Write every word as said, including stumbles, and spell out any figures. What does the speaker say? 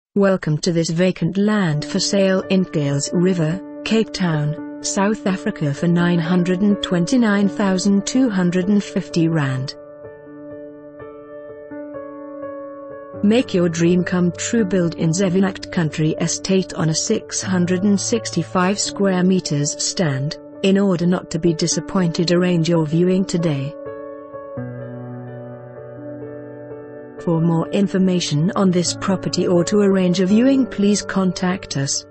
Welcome to this vacant land for sale in Kuils River, Cape Town, South Africa for nine hundred twenty-nine thousand two hundred fifty rand. Make your dream come true. Build in Zevenwacht Country Estate on a six hundred sixty-five square meters stand. In order not to be disappointed, arrange your viewing today. For more information on this property or to arrange a viewing, please contact us.